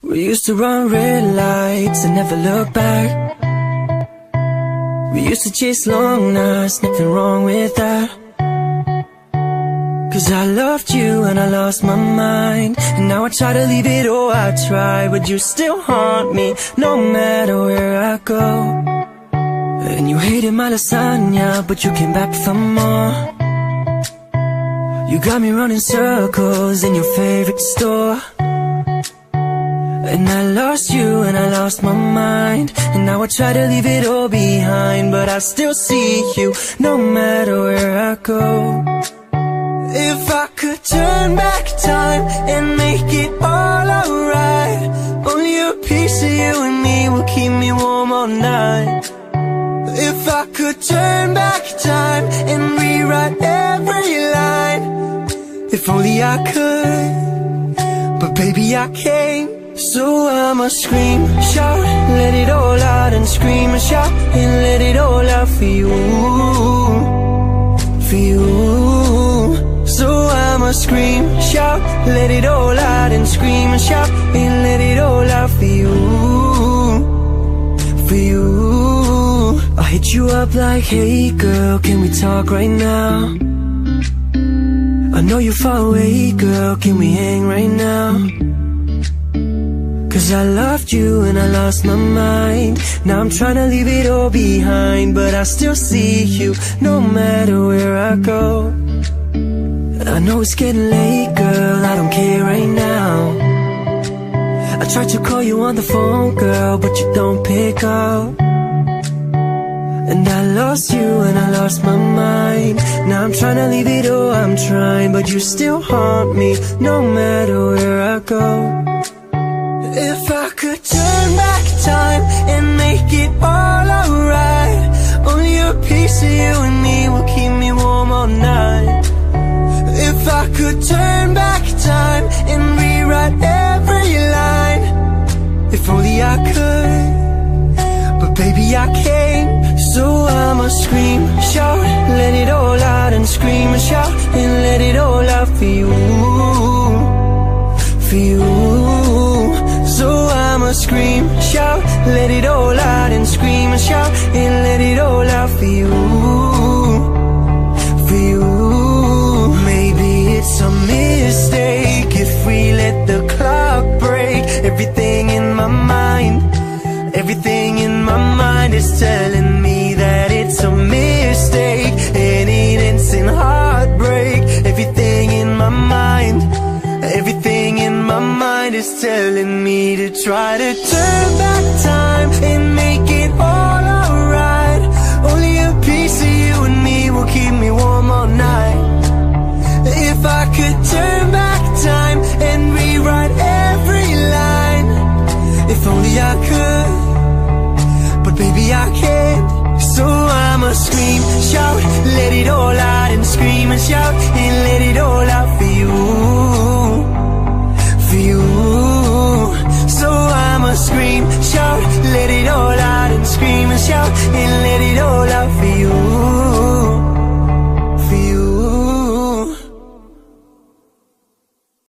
We used to run red lights and never look back. We used to chase long nights, nothing wrong with that. Cause I loved you and I lost my mind, and now I try to leave it all, I try, but you still haunt me no matter where I go. And you hated my lasagna, but you came back for more. You got me running circles in your favorite store. And I lost you and I lost my mind, and now I try to leave it all behind, but I still see you no matter where I go. If I could turn back time and make it all alright, only a piece of you and me will keep me warm all night. If I could turn back time and rewrite every line, if only I could, but baby I can't. So I'ma scream, shout, let it all out, and scream and shout, and let it all out for you, for you. So I'ma scream, shout, let it all out, and scream and shout, and let it all out for you, for you. I hit you up like, hey girl, can we talk right now? I know you're far away, girl, can we hang right now? Cause I loved you and I lost my mind, now I'm trying to leave it all behind, but I still see you no matter where I go. I know it's getting late, girl, I don't care right now. I tried to call you on the phone, girl, but you don't pick up. And I lost you and I lost my mind, now I'm trying to leave it all, I'm trying, but you still haunt me no matter where I go. If I could turn back time and make it all alright, only a piece of you and me will keep me warm all night. If I could turn back time and rewrite every line, if only I could, but baby I can't. So I'ma scream, shout, let it all out, and scream and shout, and let it all out for you, for you. So I'ma scream, shout, let it all out, and scream and shout, and let it all out for you, for you. Maybe it's a mistake if we let the clock break. Everything in my mind, everything in my mind is telling me that it's a mistake, and it ends in heartbreak. Everything in my mind, everything in my mind is telling me to try to turn back time and make it all alright. Only a piece of you and me will keep me warm all night. If I could turn back time and rewrite every line, if only I could, but baby I can't. So I'ma scream, shout, let it all out, and scream and shout, and let it all out for you, for you. So I'ma scream, shout, let it all out, and scream and shout, and let it all out for you.